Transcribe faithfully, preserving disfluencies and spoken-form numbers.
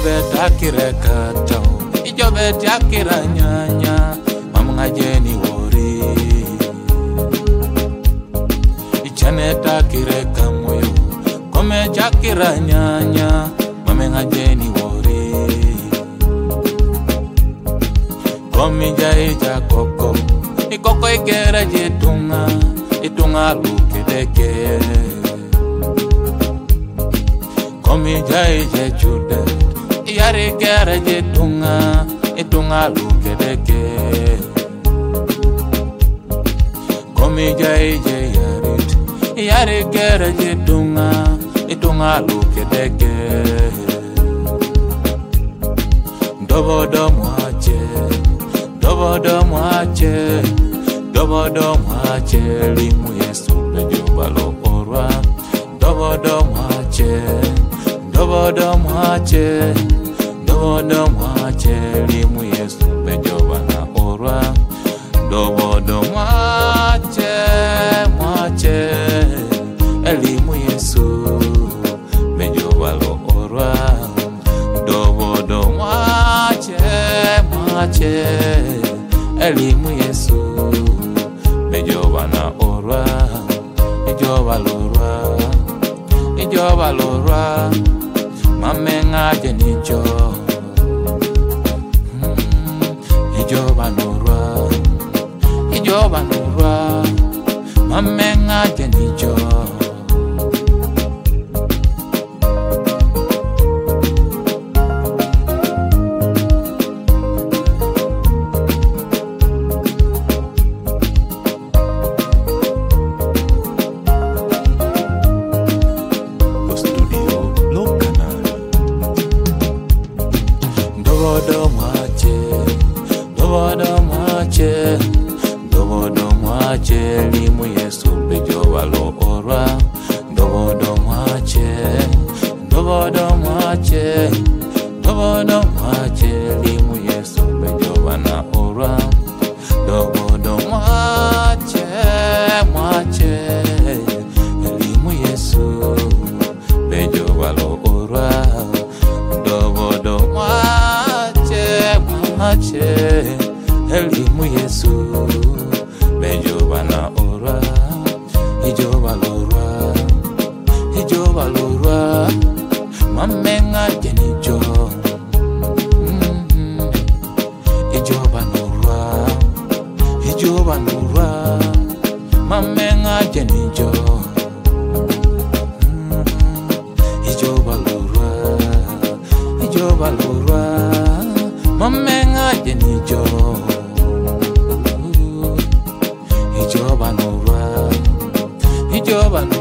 beta kirekata ijo beta kiranyanya mamnga jeni wori ichaneta kireka moyo kome jakiranyanya mamnga jeni wori komi jai jakoko ikoko ikera jetunga itunga lukedeke komi jai jechude yare kera jetunga itunga lukedeke komi jai je yarit yare kera jetunga itunga lukedeke dobodo mwache dobodo mwache dobodo mwache limu Yesu bejubalo orwa dobodo mwache dobodo mwache dobodo mwache limu Yesu bejubana orwa dobodo mwache mwache elimu Yesu bejubalo orwa dobodo mwache mwache elimu Yesu bejubana orwa ijobalo orwa ijobalo orwa mamenga jenijo ijobalo orwa ijobalo orwa mamenga jenijo dobodo mwache dobodo mwache dobodo mwache limu Yesu bejubalo orwa dobodo mwache dobodo mwache dobodo mwache limu Yesu bejubana orwa dobodo mwache mwache limu Yesu bejubalo orwa dobodo mwache mwache elimu Yesu bejubana orwa ijobalo orwa ijobalo orwa mamenga jenijo ijobalo orwa ijobalo orwa mamenga jenijo ijobalo orwa ijobalo orwa mamenga jenijo ijobalo orwa ijobalo